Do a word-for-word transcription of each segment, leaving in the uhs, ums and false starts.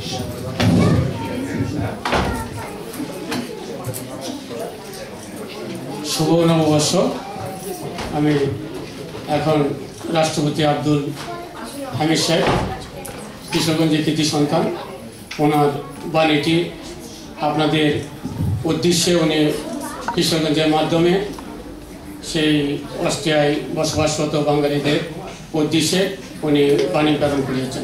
শুভ নববর্ষ। আমি এখন রাষ্ট্রপতি আব্দুল হামিদ সাহেব, কিশোরগঞ্জের কৃতি সন্তান, ওনার বাণীটি আপনাদের উদ্দেশ্যে উনি কিশোরগঞ্জের মাধ্যমে সেই অস্ট্রিয়ায় বসবাসরত বাঙালিদের উদ্দেশ্যে উনি বাণী প্রেরণ করিয়েছেন।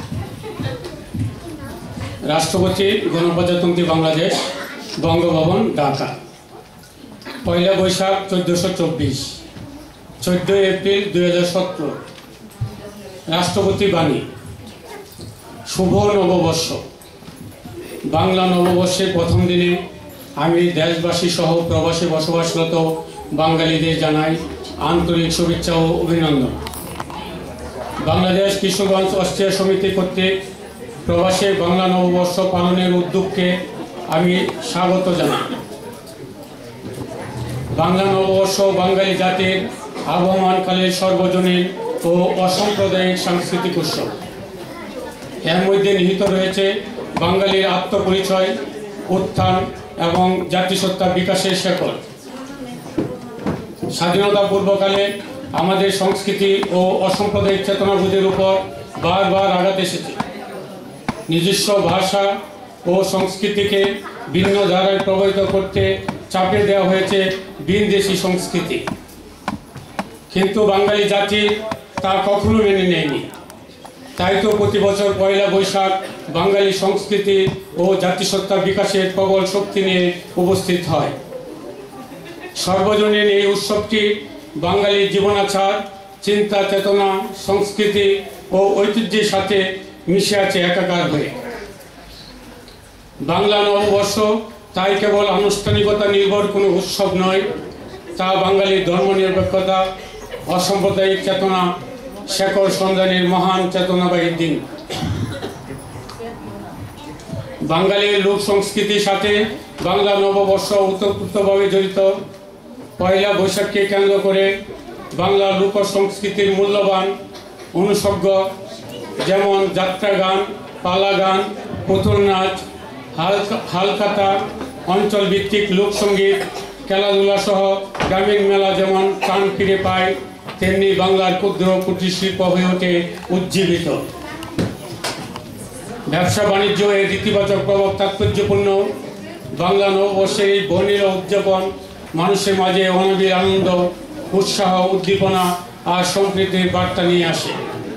রাষ্ট্রপতি গণপ্রজাতন্ত্রী বাংলাদেশ, বঙ্গভবন, ঢাকা, পয়লা বৈশাখ চোদ্দোশো চব্বিশ, চোদ্দোই এপ্রিল দুই হাজার সতেরো। রাষ্ট্রপতি বাণী। শুভ নববর্ষ। বাংলা নববর্ষের প্রথম দিনে আমি দেশবাসী সহ প্রবাসে বসবাসরত বাঙালিদের জানাই আন্তরিক শুভেচ্ছা ও অভিনন্দন। বাংলাদেশ কিশোরগঞ্জ অস্ট্রিয়া সমিতি কর্তৃক প্রবাসে বাংলা নববর্ষ পালনের উদ্যোগকে আমি স্বাগত জানাই। বাংলা নববর্ষ বাঙালি জাতির আবহমানকালের সর্বজনীন ও অসাম্প্রদায়িক সাংস্কৃতিক উৎসব। এর মধ্যে নিহিত রয়েছে বাঙালির আত্মপরিচয়, উত্থান এবং জাতিসত্তা বিকাশের শেকড়। স্বাধীনতা পূর্বকালে আমাদের সংস্কৃতি ও অসাম্প্রদায়িক চেতনাবোধের উপর বারবার আঘাত এসেছে। নিজস্ব ভাষা ও সংস্কৃতিকে ভিন্ন ধারায় প্রভাবিত করতে চাপে দেওয়া হয়েছে ভিনদেশি সংস্কৃতি, কিন্তু বাঙালি জাতি তা কখনো মেনে নেয়নি। তাই তো প্রতি বছর পয়লা বৈশাখ বাঙালি সংস্কৃতি ও জাতিসত্তা বিকাশের প্রবল শক্তি নিয়ে উপস্থিত হয়। সর্বজনীন এই উৎসবটি বাঙালির জীবনাচার, চিন্তা, চেতনা, সংস্কৃতি ও ঐতিহ্যের সাথে মিশে আছে একাকার হয়ে। বাংলা নববর্ষ তাই কেবল আনুষ্ঠানিকতা নির্ভর কোনো উৎসব নয়, তা বাঙালির ধর্মনিরপেক্ষতা, অসাম্প্রদায়িক চেতনা, শেকড় সন্ধানের মহান চেতনাবাহীর দিন। বাঙালির লোক সংস্কৃতির সাথে বাংলা নববর্ষ ওতপ্রোতভাবে জড়িত। পয়লা বৈশাখকে কেন্দ্র করে বাংলা লোক সংস্কৃতির মূল্যবান অনুষজ্ঞ যেমন যাত্রা গান, পালা গান, পুতুল নাচ, হালখাতা, অঞ্চলভিত্তিক লোকসঙ্গীত, খেলাধুলা সহ গ্রামীণ মেলা যেমন প্রাণ ফিরে পায়, তেমনি বাংলার ক্ষুদ্র কুটির শিল্প হয়ে ওঠে উজ্জীবিত। ব্যবসা বাণিজ্য এর ইতিবাচক প্রভাব তাৎপর্যপূর্ণ। বাংলা নববর্ষের এই বর্ণিল উদযাপন মানুষের মাঝে অনাবিল আনন্দ, উৎসাহ, উদ্দীপনা আর সম্প্রীতির বার্তা নিয়ে আসে।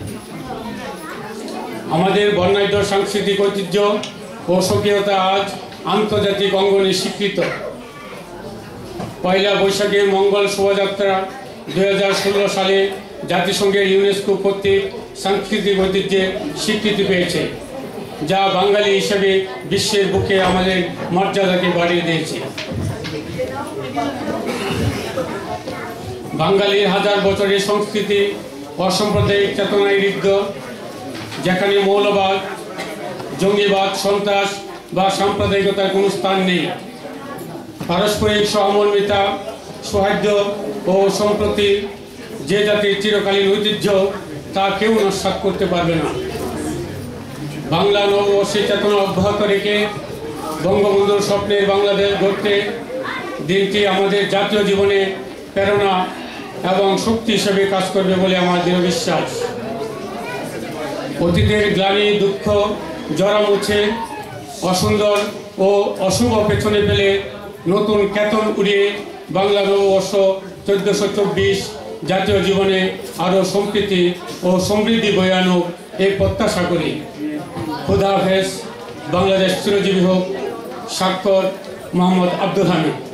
আমাদের বর্ণাঢ্য সাংস্কৃতিক ঐতিহ্য ও স্বকীয়তা আজ আন্তর্জাতিক অঙ্গনে স্বীকৃত। পয়লা বৈশাখের মঙ্গল শোভাযাত্রা দুই হাজার ষোলো সালে জাতিসংঘের ইউনেস্কো কর্তৃক সাংস্কৃতিক ঐতিহ্যে স্বীকৃতি পেয়েছে, যা বাঙালি হিসেবে বিশ্বের বুকে আমাদের মর্যাদাকে বাড়িয়ে দিয়েছে। বাঙালির হাজার বছরের সংস্কৃতি অসাম্প্রদায়িক চেতনায় ঋদ্ধ, যেখানে মৌলবাদ, জঙ্গিবাদ, সন্ত্রাস বা সাম্প্রদায়িকতার কোনো স্থান নেই। পারস্পরিক সহমর্মিতা, সৌহার্দ্য ও সম্প্রতি যে জাতির চিরকালীন ঐতিহ্য, তা কেউ নস্যাৎ করতে পারবে না। বাংলা নববর্ষের চেতনা অব্যাহত রেখে বঙ্গবন্ধুর স্বপ্নের বাংলাদেশ গড়তে দিনটি আমাদের জাতীয় জীবনে প্রেরণা এবং শক্তি হিসেবে কাজ করবে বলে আমার দৃঢ় বিশ্বাস। অতীতের গ্লানি, দুঃখ, জরা মুছে অসুন্দর ও অশুভ পেছনে ফেলে নতুন কেতন উড়িয়ে বাংলা নববর্ষ চোদ্দোশো চব্বিশ জাতীয় জীবনে আরও সম্প্রীতি ও সমৃদ্ধি বয়ে আনুক এই প্রত্যাশা করি। খুদা হাফেজ। বাংলাদেশ চিরজীবী হোক। স্বাক্ষর মোহাম্মদ আব্দুল হামিদ।